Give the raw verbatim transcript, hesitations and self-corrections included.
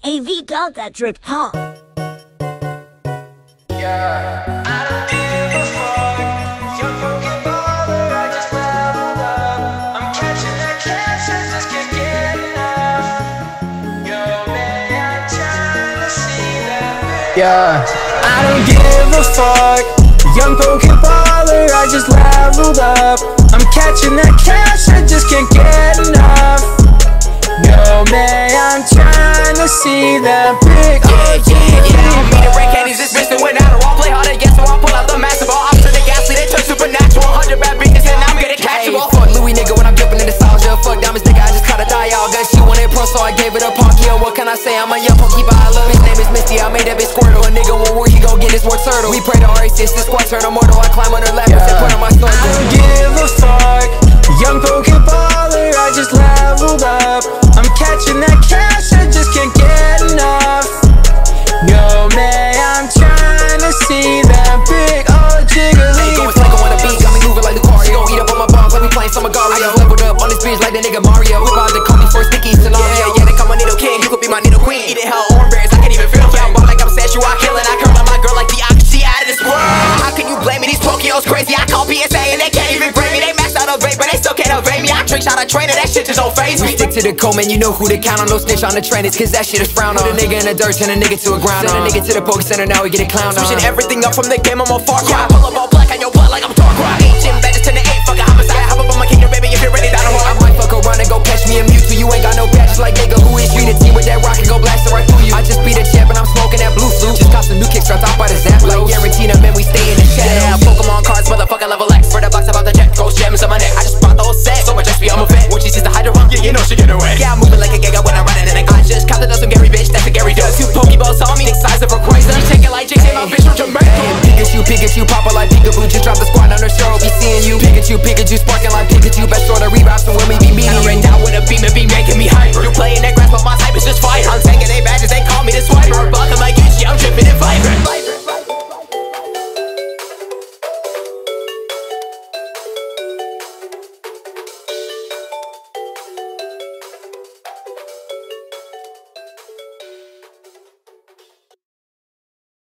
A V got that drip, huh? Yeah, I don't give a fuck. Young Pokéballer, I just leveled up. I'm catching that catch, I just can't get enough. Yo, man, I'm trying to see that. Yeah, I don't give a fuck. Young Pokéballer, I just leveled up. I'm catching that catch, I just can't get enough. Yo, man, I'm trying to see that big Yeah, yeah, yeah, I'm beating red candies, this bitch that went out of all. Play hard against them, I'll pull out the massive ball. Opps to the ghastly, they turn supernatural. Hundred bad bitches and I'm getting catchable. Fuck Louie nigga when I'm dipping in nostalgia. Fuck diamonds nigga, I just caught a dialga. She wanted pro, so I gave it a palkia. What can I say, I'm a young Pokéballer. His name is Misty, I made that bitch Squirtle. A nigga won't work, he gon' get his warturtle. We pray to arceus, this squad turn immortal. I climb on her lapras and put on my snorkel. I don't give a fuck. Young Pokéballer, I just leveled up. I'm catching that cash, I just can't get enough. Yo, man, I'm trying to see that big old jiggly. Going psycho on the beat, got me moving like the car. You gon' eat up on my bombs like we playing some Mario. I just leveled up on this bitch like the nigga Mario. We about to call me for a sticky scenario. Yeah, yeah, they call my needle king, you could be my needle queen. Eating hell orange, I can't even feel. Yeah, I'm ball like I'm Sashu, I kill it. I curl on my girl like the oxy out of this world. How can you blame me? These Pokeos crazy. I call P S A and they can't even grade me. They maxed out a vape, but they still can't evade me. I trick shot a trainer, that shit just don't phase me. We stick to the code, man, you know who to count on. No snitch on the train, it's cause that shit is frowned on. Put a nigga in the dirt, send a nigga to a ground. Send a nigga to the Poke Center, now we get a clown on. Switching everything up from the game, I'm on far cry. Pull up all black on your blood like I'm dark right. Eight gym badges to the eight, fuck a homicide. Hop up on my kingdom, baby, if you're ready, down the hole. I might fuck around and go catch me a Mewtwo. You ain't got no patches like nigga, who is you? The team with that rock and go blast it right through you. I just beat a champ and I'm smoking that blue flute. Just got some new kicks dropped out by the zap. Like guaranteed, man, we stay in the shadow. Yeah, Pokemon cards, motherfucker level X. For the box about the jet, ghost gems on my neck. I just bought the whole set, so much X P, I'm a vet. When she sees the Hydra run, yeah, you know she get away. Yeah, I'm moving like a giga when I'm riding in a I just counted up some Gary bitch, that's a Gary does. Two Pokeballs on me, the size of a Chrysler. Shaking like J J, my bitch from Jamaica. Hey, Pikachu, Pikachu, pop like Peekaboo. Just drop the squad on her show, be seeing you. Pikachu, Pikachu, sparking